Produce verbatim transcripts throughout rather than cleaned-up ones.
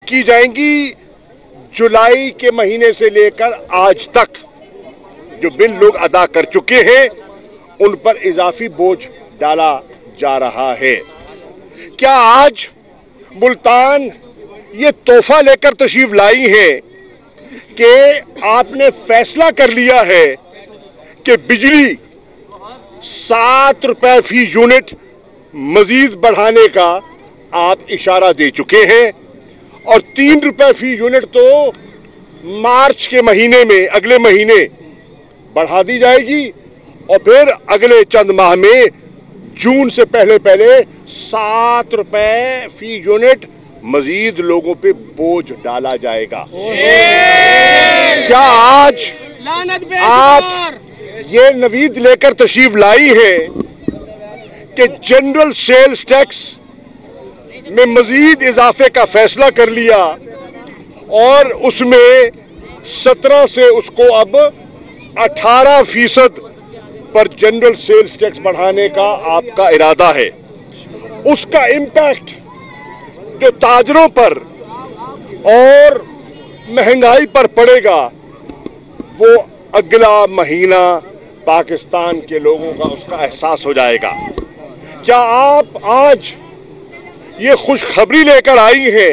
की जाएंगी। जुलाई के महीने से लेकर आज तक जो बिल लोग अदा कर चुके हैं उन पर इजाफी बोझ डाला जा रहा है। क्या आज मुल्तान ये तोहफा लेकर तशरीफ लाई है कि आपने फैसला कर लिया है कि बिजली सात रुपए फी यूनिट मजीद बढ़ाने का आप इशारा दे चुके हैं और तीन रुपए फी यूनिट तो मार्च के महीने में अगले महीने बढ़ा दी जाएगी और फिर अगले चंद माह में जून से पहले पहले सात रुपए फी यूनिट मजीद लोगों पे बोझ डाला जाएगा। क्या आज आप ये नवीद लेकर तशरीफ लाई है कि जनरल सेल्स टैक्स में मजीद इजाफे का फैसला कर लिया और उसमें सत्रह से उसको अब अठारह फीसद पर जनरल सेल्स टैक्स बढ़ाने का आपका इरादा है। उसका इम्पैक्ट जो ताजरों पर और महंगाई पर पड़ेगा वो अगला महीना पाकिस्तान के लोगों का उसका एहसास हो जाएगा। क्या आप आज ये खुशखबरी लेकर आई हैं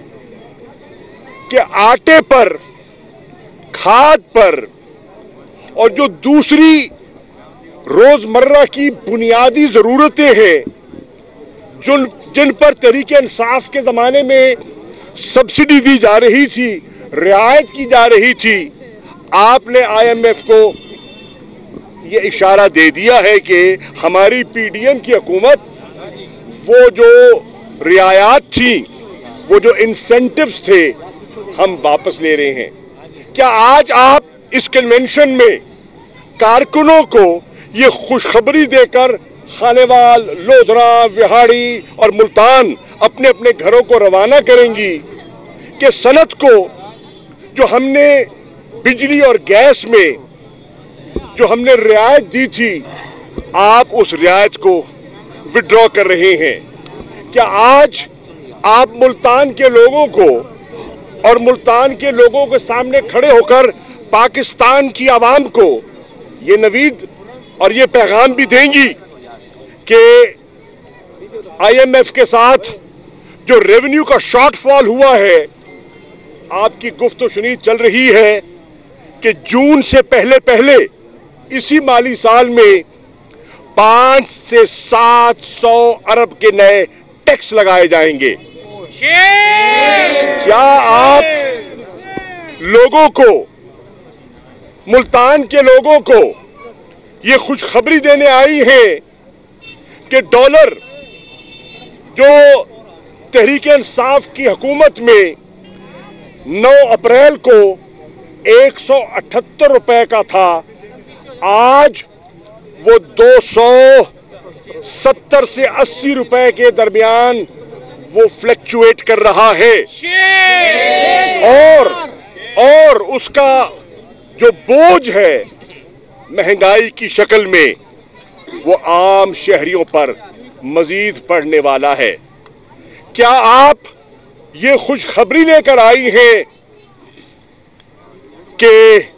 कि आटे पर, खाद पर और जो दूसरी रोजमर्रा की बुनियादी जरूरतें हैं जिन जिन पर तहरीक इंसाफ के जमाने में सब्सिडी दी जा रही थी, रियायत की जा रही थी, आपने आईएमएफ को ये इशारा दे दिया है कि हमारी पीडीएम की हुकूमत वो जो रियायत थी, वो जो इंसेंटिव्स थे, हम वापस ले रहे हैं। क्या आज आप इस कन्वेंशन में कारकुनों को ये खुशखबरी देकर खानेवाल, लोधरा, विहाड़ी और मुल्तान अपने अपने घरों को रवाना करेंगी कि सनत को जो हमने बिजली और गैस में जो हमने रियायत दी थी, आप उस रियायत को विड्रॉ कर रहे हैं? क्या आज आप मुल्तान के लोगों को और मुल्तान के लोगों के सामने खड़े होकर पाकिस्तान की आवाम को ये नवीद और ये पैगाम भी देंगी कि आईएमएफ के साथ जो रेवेन्यू का शॉर्टफॉल हुआ है, आपकी गुफ्तगू चल रही है कि जून से पहले पहले इसी माली साल में पांच से सात सौ अरब के नए टैक्स लगाए जाएंगे। क्या आप लोगों को, मुल्तान के लोगों को ये खुशखबरी देने आई है कि डॉलर जो तहरीक इंसाफ की हुकूमत में नौ अप्रैल को एक सौ अठहत्तर रुपए का था, आज वो दो सौ सत्तर से अस्सी रुपए के दरमियान वो फ्लक्चुएट कर रहा है और और उसका जो बोझ है महंगाई की शक्ल में वो आम शहरियों पर मजीद पड़ने वाला है। क्या आप ये खुशखबरी लेकर आई हैं कि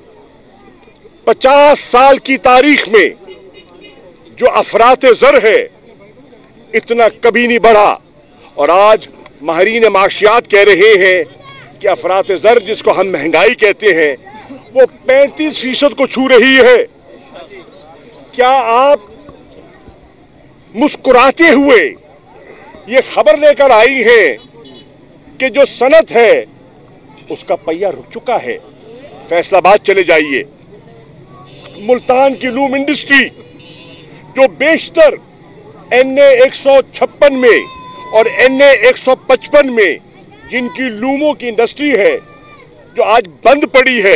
पचास साल की तारीख में जो अफराते ज़र है इतना कभी नहीं बढ़ा और आज माहिरीन माशियात कह रहे हैं कि अफराते ज़र जिसको हम महंगाई कहते हैं वो पैंतीस फीसद को छू रही है। क्या आप मुस्कुराते हुए ये खबर लेकर आई हैं कि जो सनत है उसका पहिया रुक चुका है, फैसलाबाद चले जाइए। मुल्तान की लूम इंडस्ट्री जो बेशतर एनए एक सौ छप्पन में और एनए एक सौ पचपन में जिनकी लूमों की इंडस्ट्री है जो आज बंद पड़ी है,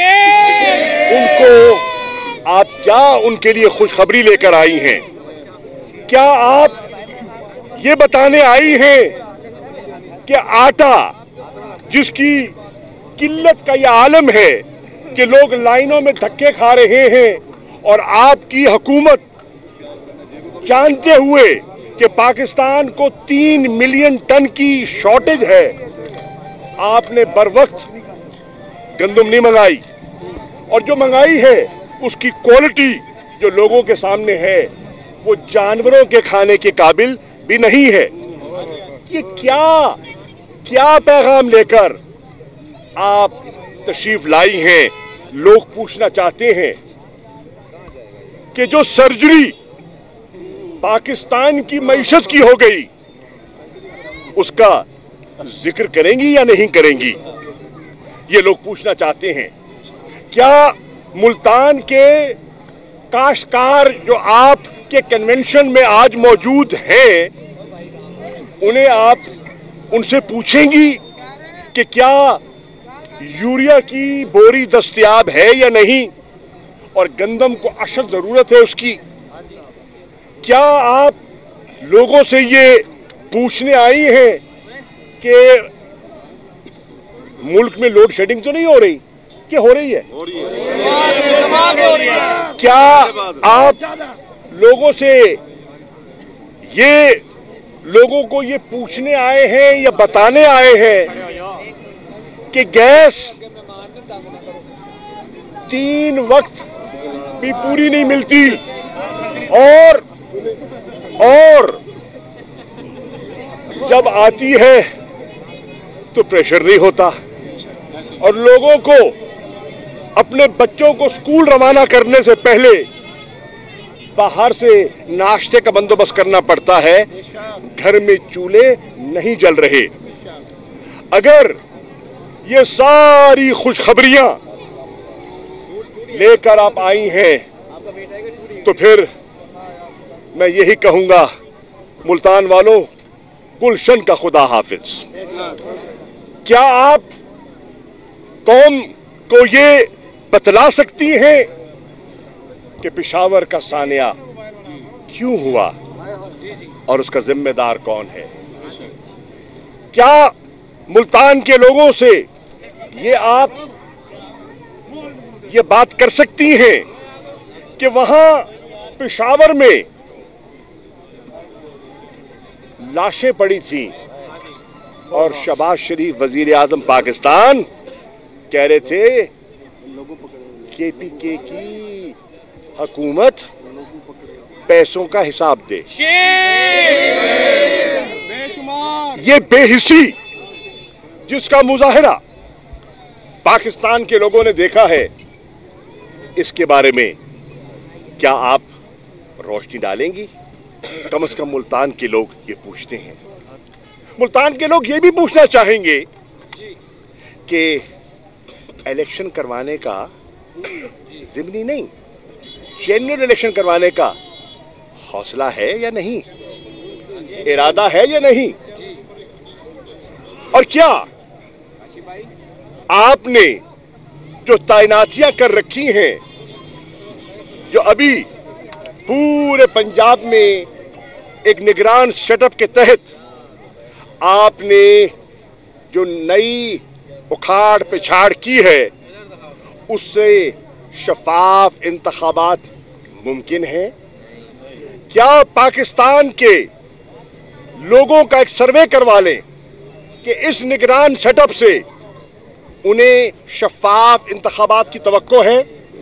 उनको आप क्या उनके लिए खुशखबरी लेकर आई हैं? क्या आप ये बताने आई हैं कि आटा जिसकी किल्लत का यह आलम है कि लोग लाइनों में धक्के खा रहे हैं और आपकी हुकूमत जानते हुए कि पाकिस्तान को तीन मिलियन टन की शॉर्टेज है, आपने बर वक्त गंदम नहीं मंगाई, और जो मंगाई है उसकी क्वालिटी जो लोगों के सामने है वो जानवरों के खाने के काबिल भी नहीं है। ये क्या क्या पैगाम लेकर आप तशरीफ लाई हैं? लोग पूछना चाहते हैं कि जो सर्जरी पाकिस्तान की मईशत की हो गई उसका जिक्र करेंगी या नहीं करेंगी, ये लोग पूछना चाहते हैं। क्या मुल्तान के काश्तकार जो आपके कन्वेंशन में आज मौजूद हैं, उन्हें आप उनसे पूछेंगी कि क्या यूरिया की बोरी दस्तयाब है या नहीं, और गंदम को अशद जरूरत है उसकी? क्या आप लोगों से ये पूछने आई हैं कि मुल्क में लोड शेडिंग तो नहीं हो रही, कि हो रही है? हो रही है। क्या आप लोगों से ये लोगों को ये पूछने आए हैं या बताने आए हैं कि गैस तीन वक्त भी पूरी नहीं मिलती, और और जब आती है तो प्रेशर नहीं होता, और लोगों को अपने बच्चों को स्कूल रवाना करने से पहले बाहर से नाश्ते का बंदोबस्त करना पड़ता है, घर में चूल्हे नहीं जल रहे। अगर ये सारी खुशखबरियां लेकर आप आई हैं तो फिर मैं यही कहूंगा, मुल्तान वालों, गुलशन का खुदा हाफिज। क्या आप कौम को ये बतला सकती हैं कि पेशावर का सानिया क्यों हुआ और उसका जिम्मेदार कौन है? क्या मुल्तान के लोगों से ये आप ये बात कर सकती हैं कि वहां पेशावर में लाशें पड़ी थीं और शहबाज शरीफ वजीर आजम पाकिस्तान कह रहे थे केपीके की हुकूमत पैसों का हिसाब दे? ये बेहिसी जिसका मुजाहिरा पाकिस्तान के लोगों ने देखा है, इसके बारे में क्या आप रोशनी डालेंगी? कम से कम मुल्तान के लोग ये पूछते हैं। मुल्तान के लोग ये भी पूछना चाहेंगे कि इलेक्शन करवाने का जिम्नी नहीं, जेन्युइन इलेक्शन करवाने का हौसला है या नहीं, इरादा है या नहीं, और क्या आपने जो तैनातियां कर रखी हैं, जो अभी पूरे पंजाब में एक निगरान सेटअप के तहत आपने जो नई उखाड़ पिछाड़ की है, उससे शफाफ इंतखाबात मुमकिन है? क्या पाकिस्तान के लोगों का एक सर्वे करवा लें कि इस निगरान सेटअप से उन्हें शफाफ इंतखाबात की तवक्को है?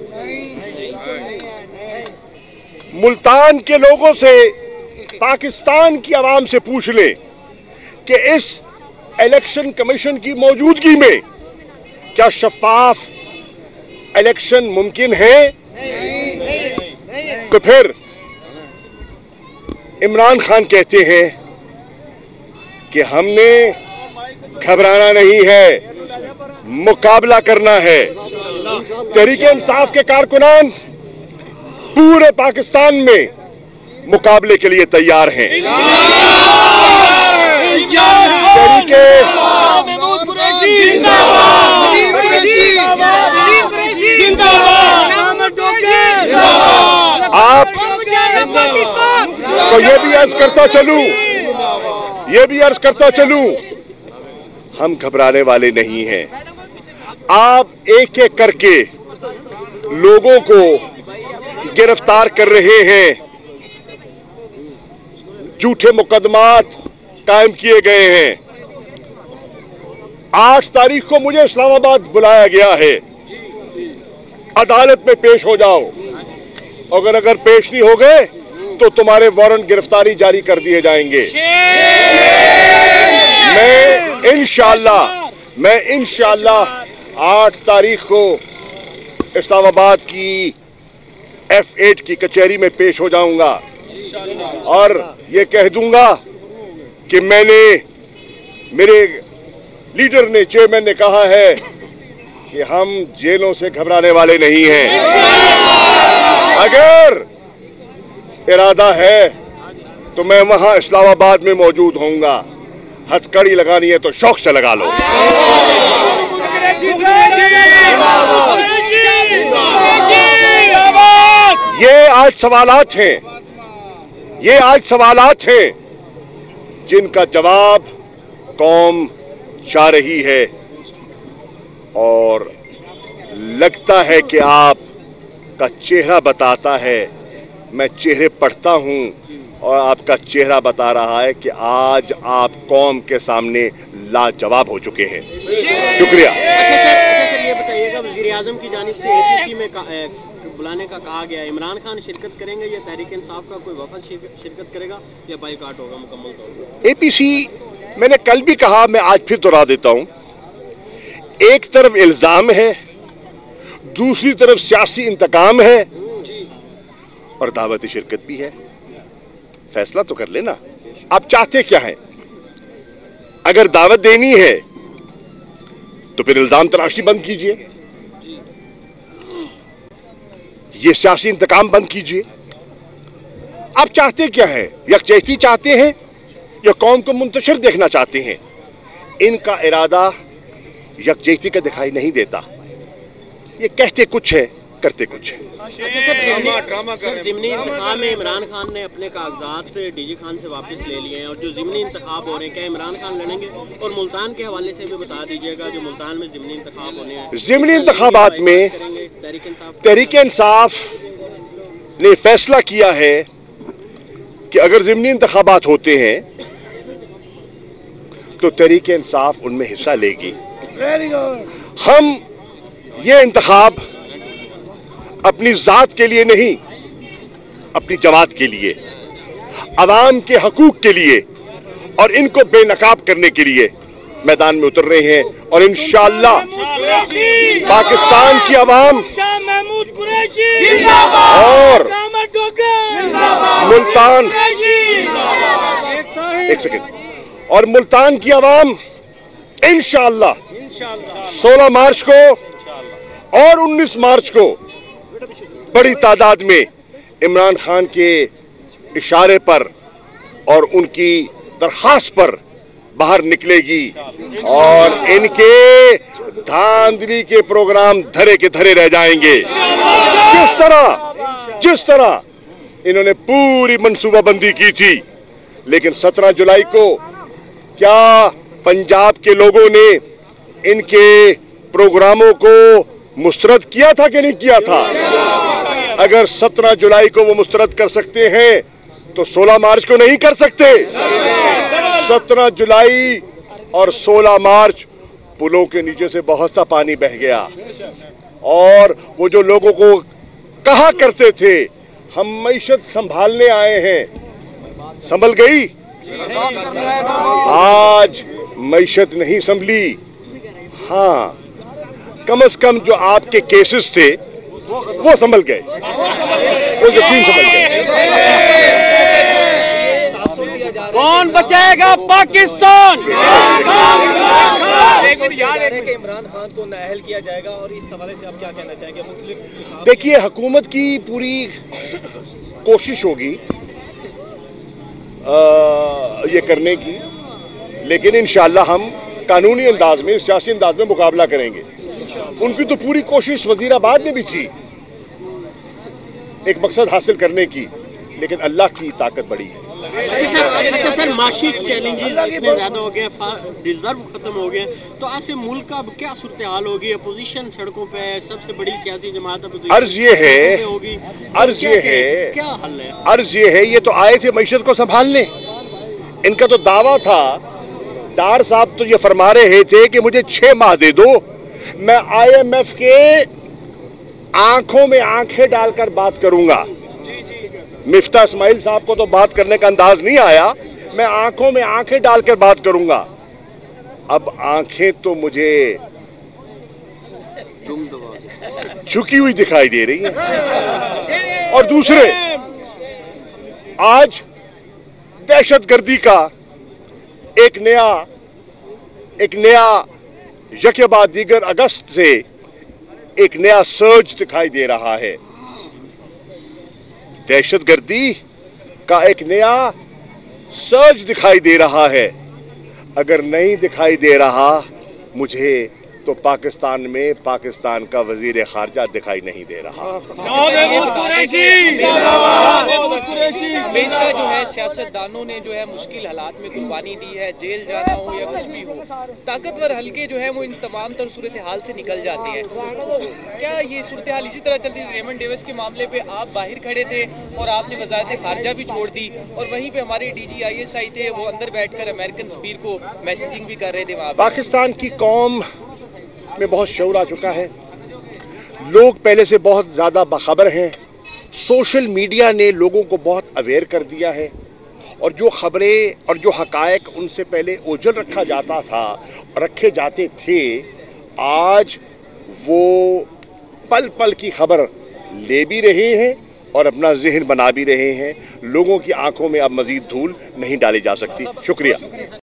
मुल्तान के लोगों से, पाकिस्तान की आवाम से पूछ लें कि इस इलेक्शन कमीशन की मौजूदगी में क्या शफाफ इलेक्शन मुमकिन है? तो फिर इमरान खान कहते हैं कि हमने घबराना नहीं है, मुकाबला करना है। तहरीके इंसाफ के कारकुनान पूरे पाकिस्तान में मुकाबले के लिए तैयार हैं। तहरीके आप तो ये भी अर्ज करता चलूं, ये भी अर्ज करता चलूं, हम घबराने वाले नहीं हैं। आप एक एक करके लोगों को गिरफ्तार कर रहे हैं, झूठे मुकदमात कायम किए गए हैं। आठ तारीख को मुझे इस्लामाबाद बुलाया गया है, अदालत में पेश हो जाओ, अगर अगर पेश नहीं हो गए तो तुम्हारे वारंट गिरफ्तारी जारी कर दिए जाएंगे। मैं इंशाअल्लाह मैं इंशाअल्लाह आठ तारीख को इस्लामाबाद की एफ एट की कचहरी में पेश हो जाऊंगा और ये कह दूंगा कि मैंने मेरे लीडर ने, चेयरमैन ने कहा है कि हम जेलों से घबराने वाले नहीं हैं। अगर इरादा है तो मैं वहां इस्लामाबाद में मौजूद होऊंगा। हथकड़ी लगानी है तो शौक से लगा लो। ये आज सवालात हैं, ये आज सवालात हैं जिनका जवाब कौम चाह रही है और लगता है कि आपका चेहरा बताता है। मैं चेहरे पढ़ता हूं और आपका चेहरा बता रहा है कि आज आप कौम के सामने लाजवाब हो चुके हैं। शुक्रिया। अच्छा सर, अच्छा सर ये बताइएगा, वज़ीर आज़म की जानिब से एपीसी में का, ए, बुलाने का कहा गया है, इमरान खान शिरकत करेंगे या तहरीक इंसाफ का कोई वफद शिरकत करेगा या बाइकाट होगा मुकम्मल तौर पर? एपीसी मैंने कल भी कहा, मैं आज फिर दोहरा देता हूं, एक तरफ इल्जाम है, दूसरी तरफ सियासी इंतकाम है और दावती शिरकत भी है। फैसला तो कर लेना, आप चाहते क्या हैं? अगर दावत देनी है तो फिर इल्जाम तलाशी बंद कीजिए, ये सियासी इंतकाम बंद कीजिए। आप चाहते क्या हैं? यकजहती चाहते हैं या कौम को मुंतशिर देखना चाहते हैं? इनका इरादा यकजहती का दिखाई नहीं देता। ये कहते कुछ है, करते कुछ है। अच्छा सर, ज़िमनी इंतखाब में इमरान खान ने अपने कागजात डीजी खान से वापस ले लिए हैं और जो ज़िमनी इंतखाब हो रहे हैं, क्या इमरान खान लड़ेंगे? और मुल्तान के हवाले से भी बता दीजिएगा, जो मुल्तान में ज़िमनी इंतखाब होने हैं, ज़िमनी इंतखाबात में तहरीक इंसाफ ने फैसला किया है कि अगर ज़िमनी इंतखाबात होते हैं तो तहरीक इंसाफ उनमें हिस्सा लेगी। हम ये इंतखाब अपनी जात के लिए नहीं, अपनी जमात के लिए, अवाम के हकूक के लिए और इनको बेनकाब करने के लिए मैदान में उतर रहे हैं और इंशाअल्लाह पाकिस्तान की अवाम और मुल्तान एक सेकंड और मुल्तान की अवाम इंशाअल्लाह सोलह मार्च को और उन्नीस मार्च को बड़ी तादाद में इमरान खान के इशारे पर और उनकी दरखास्त पर बाहर निकलेगी और इनके धांधली के प्रोग्राम धरे के धरे रह जाएंगे। जिस तरह जिस तरह इन्होंने पूरी मंसूबाबंदी की थी, लेकिन सत्रह जुलाई को क्या पंजाब के लोगों ने इनके प्रोग्रामों को मुस्तरद किया था कि नहीं किया था? अगर सत्रह जुलाई को वो मुस्तरद कर सकते हैं तो सोलह मार्च को नहीं कर सकते। सत्रह जुलाई और सोलह मार्च पुलों के नीचे से बहुत सा पानी बह गया और वो जो लोगों को कहा करते थे हम मईशत संभालने आए हैं, संभल गई? आज मईशत नहीं संभली। हाँ, कम से कम जो आपके केसेस थे वो संभल गए, वो यकीन संभल गए। कौन बचाएगा पाकिस्तान? इमरान खान को नाअहल किया जाएगा और इस हवाले से आप क्या कहना चाहेंगे? मुस्लिम देखिए, हुकूमत की पूरी कोशिश होगी ये करने की, लेकिन इंशाअल्लाह हम कानूनी अंदाज में, सियासी अंदाज में मुकाबला करेंगे। उनकी तो पूरी कोशिश वजीराबाद में भी थी एक मकसद हासिल करने की, लेकिन अल्लाह की ताकत बड़ी है। अच्छा सर, अच्छा सर माशी चैलेंजेस इतने ज्यादा हो गए, रिजर्व खत्म हो गए, तो ऐसे मुल्क का क्या सूरत हाल होगी? अपोजिशन सड़कों पे, सबसे बड़ी सियासी जमात अर्ज ये है होगी, अर्ज ये है क्या हल है? अर्ज ये है, ये तो आए थे मईशत को संभालने। इनका तो दावा था डार साहब तो ये फरमा रहे थे कि मुझे छह माह दे दो, मैं आईएमएफ के आंखों में आंखें डालकर बात करूंगा। मिफ्ता इस्माइल साहब को तो बात करने का अंदाज नहीं आया, मैं आंखों में आंखें डालकर बात करूंगा। अब आंखें तो मुझे झुकी हुई दिखाई दे रही हैं। और दूसरे, आज दहशतगर्दी का एक नया एक नया यके बाद दीगर अगस्त से एक नया सर्ज दिखाई दे रहा है। दहशतगर्दी का एक नया सर्ज दिखाई दे रहा है। अगर नहीं दिखाई दे रहा मुझे, तो पाकिस्तान में पाकिस्तान का वजीर खारजा दिखाई नहीं दे रहा। हमेशा जो है सियासतदानों ने जो है मुश्किल हालात में कुर्बानी दी है, जेल जाना हो या कुछ भी हो, ताकतवर हल्के जो है वो इन तमाम तर सूरत हाल से निकल जाते हैं। तो क्या ये सूरत हाल इसी तरह चलती है? रेमंड डेविस के मामले पे आप बाहर खड़े थे और आपने वजारत खारजा भी छोड़ दी, और वहीं पे हमारे डीजी आईएसआई थे, वो अंदर बैठकर अमेरिकन सफीर को मैसेजिंग भी कर रहे थे वहां। पाकिस्तान की कौम में बहुत शऊर आ चुका है, लोग पहले से बहुत ज्यादा बाखबर हैं। सोशल मीडिया ने लोगों को बहुत अवेयर कर दिया है, और जो खबरें और जो हकायक उनसे पहले ओझल रखा जाता था, रखे जाते थे, आज वो पल पल की खबर ले भी रहे हैं और अपना जहन बना भी रहे हैं। लोगों की आंखों में अब मजीद धूल नहीं डाली जा सकती। शुक्रिया।